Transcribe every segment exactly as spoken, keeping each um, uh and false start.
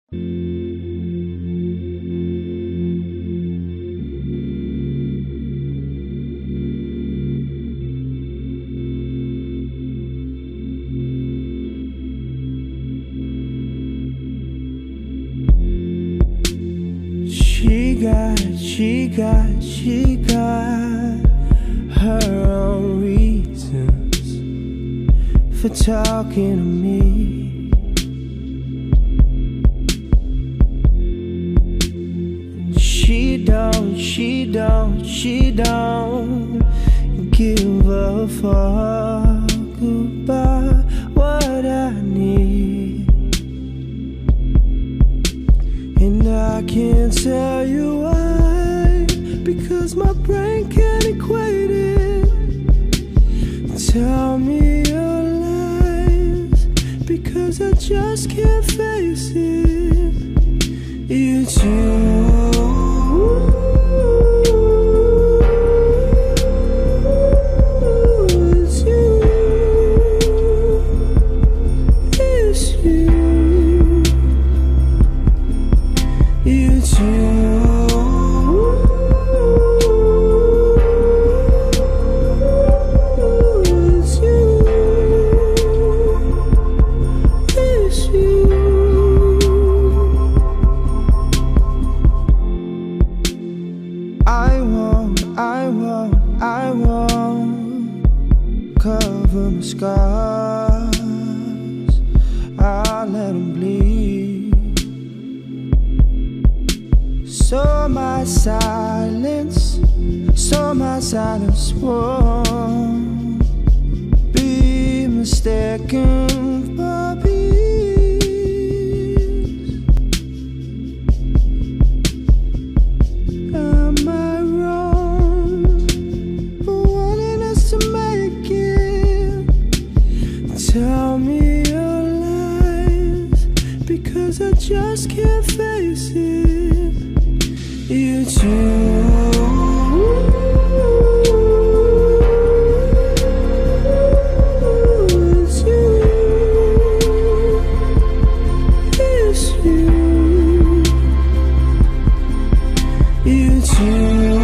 She got, she got, she got her own reasons for talking to me. She don't, she don't, she don't give a fuck about what I need. And I can't tell you why, because my brain can't equate it. Tell me your lies, because I just can't face it. It's you. I won't, I won't, I won't cover my scars. I'll let them bleed. So my silence, so my silence won't be mistaken for peace. Tell me your lies, because I just can't face it. It's you. It's you. It's you. It's you.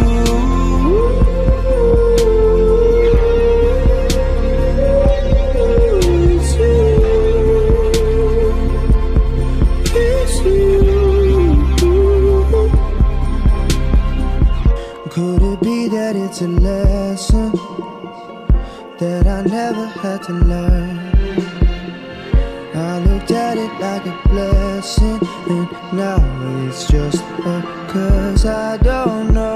Could it be that it's a lesson that I never had to learn? I looked at it like a blessing, and now it's just a curse. I don't know